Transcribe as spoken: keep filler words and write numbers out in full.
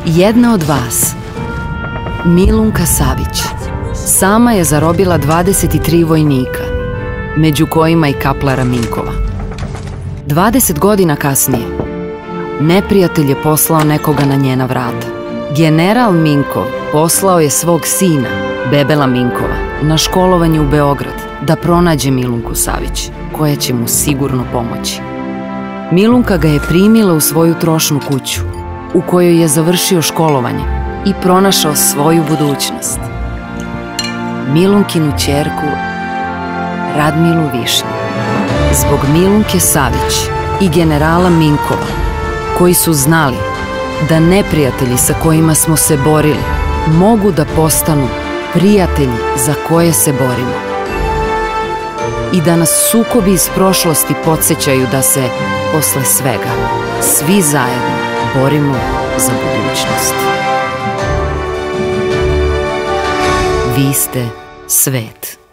Jedna od vas, Milunka Savić, sama je zarobila dvadeset tri vojnika, među kojima i kaplara Minkova. dvadeset godina kasnije, neprijatelj je poslao nekoga na njena vrata. General Minkov poslao je svog sina, Bebela Minkova, na školovanje u Beograd da pronađe Milunku Savić, koja će mu sigurno pomoći. Milunka ga je primila u svoju trošnu kuću, u kojoj je završio školovanje i pronašao svoju budućnost. Milunkinu ćerku Radmilu Višnju. Zbog Milunke Savić i generala Minkova, koji su znali da neprijatelji sa kojima smo se borili mogu da postanu prijatelji za koje se borimo. I da nas sukobi iz prošlosti podsjećaju da se, posle svega, svi zajedno borimo za budućnost. Vi ste svet.